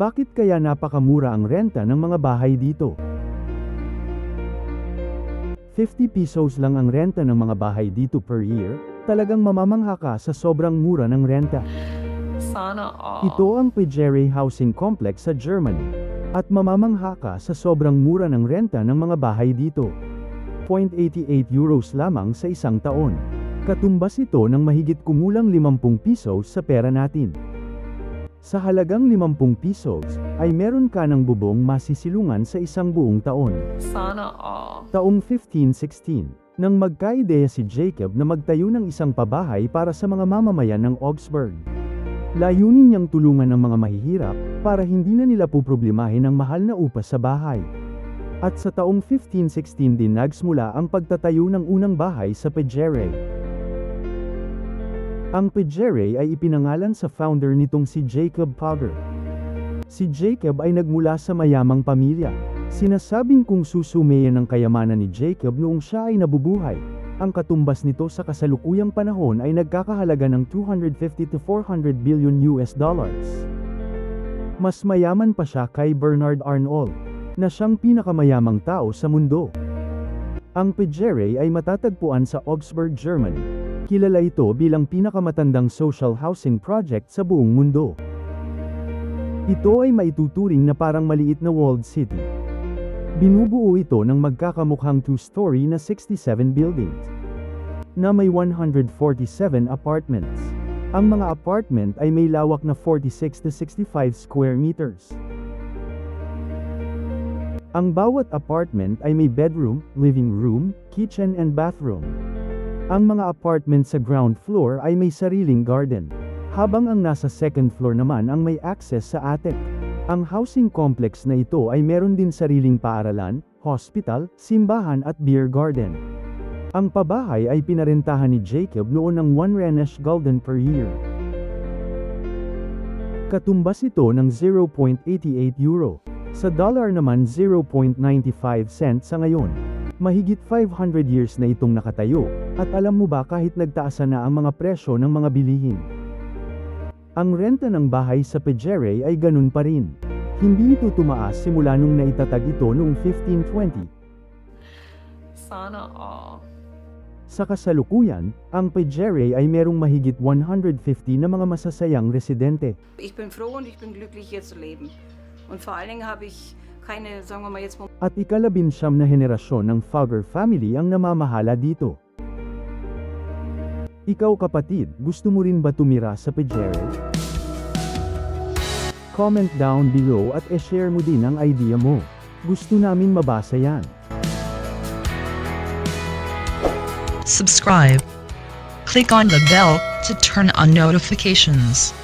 Bakit kaya napakamura ang renta ng mga bahay dito? 50 pesos lang ang renta ng mga bahay dito per year, talagang mamamangha ka sa sobrang mura ng renta. Sana all. Ito ang Pejere Housing Complex sa Germany. At mamamangha ka sa sobrang mura ng renta ng mga bahay dito. 0.88 euros lamang sa isang taon. Katumbas ito ng mahigit kumulang 50 pesos sa pera natin. Sa halagang 50 pesos, ay meron ka ng bubong masisilungan sa isang buong taon. Sana all. Taong 1516, nang magkaideya si Jacob na magtayo ng isang pabahay para sa mga mamamayan ng Augsburg. Layunin niyang tulungan ang mga mahihirap, para hindi na nila puproblemahin ang mahal na upa sa bahay. At sa taong 1516 din nagsimula ang pagtatayo ng unang bahay sa Pejere. Ang Pejere ay ipinangalan sa founder nitong si Jacob Fugger. Si Jacob ay nagmula sa mayamang pamilya. Sinasabing kung susumayan ang kayamanan ni Jacob noong siya ay nabubuhay, ang katumbas nito sa kasalukuyang panahon ay nagkakahalaga ng 250 to 400 billion US dollars. Mas mayaman pa siya kay Bernard Arnault, na siyang pinakamayamang tao sa mundo. Ang Pejere ay matatagpuan sa Augsburg, Germany. Kilala ito bilang pinakamatandang social housing project sa buong mundo. Ito ay maituturing na parang maliit na walled city. Binubuo ito ng magkakamukhang two-story na 67 buildings, na may 147 apartments. Ang mga apartment ay may lawak na 46 to 65 square meters. Ang bawat apartment ay may bedroom, living room, kitchen and bathroom. Ang mga apartment sa ground floor ay may sariling garden, habang ang nasa second floor naman ang may access sa attic. Ang housing complex na ito ay meron din sariling paaralan, hospital, simbahan at beer garden. Ang pabahay ay pinarentahan ni Jacob noon ng 1 Rhenish Gulden per year. Katumbas ito ng 0.88 euro. Sa dollar naman 0.95 cents sa ngayon. Mahigit 500 years na itong nakatayo, at alam mo ba kahit nagtaasan na ang mga presyo ng mga bilihin. Ang renta ng bahay sa Pejere ay ganun pa rin. Hindi ito tumaas simula nung naitatag ito noong 1520. Sana all. Sa kasalukuyan, ang Pejere ay merong mahigit 150 na mga masasayang residente. Ich bin froh und ich bin glücklich hier zu leben. Und vor allen Dingen habe ich keine, sagen wir mal jetzt... At ika-19 na henerasyon ng Fugger family ang namamahala dito. Ikaw kapatid, gusto mo rin ba tumira sa Pejere? Comment down below at e-share mo din ang idea mo. Gusto namin mabasa yan. Subscribe. Click on the bell to turn on notifications.